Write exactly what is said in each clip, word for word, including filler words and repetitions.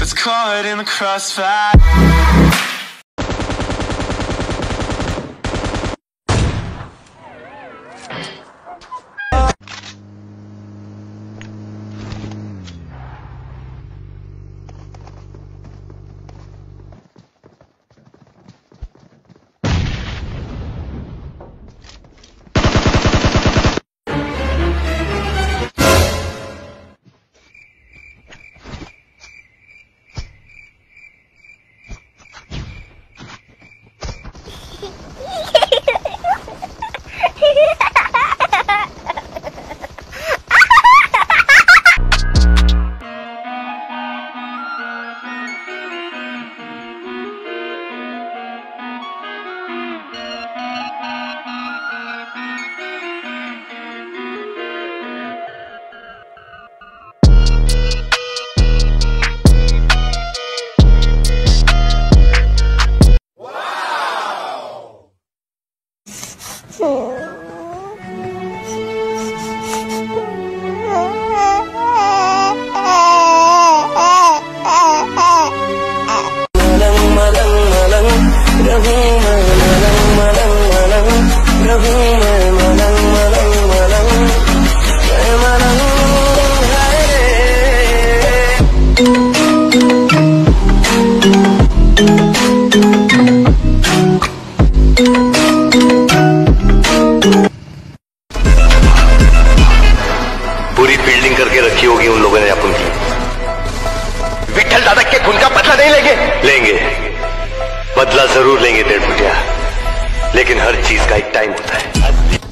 gets caught in the crossfire. पूरी building करके रखी होगी उन लोगों ने अपन की। विठल दादा के खून का बदला नहीं लेंगे? लेंगे, बदला जरूर लेंगे डेढ़ फुटिया, लेकिन हर चीज का एक टाइम होता है।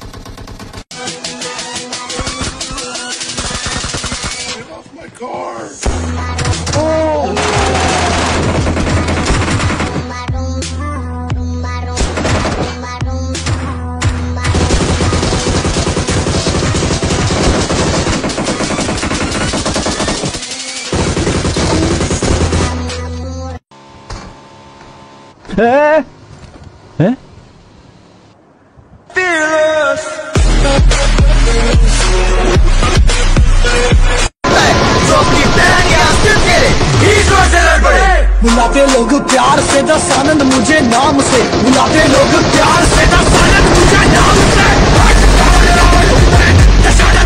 हैं? हैं? बुलाते लोग प्यार से दस आनंद मुझे नाम से, बुलाते लोग प्यार से दस आनंद मुझे नाम से।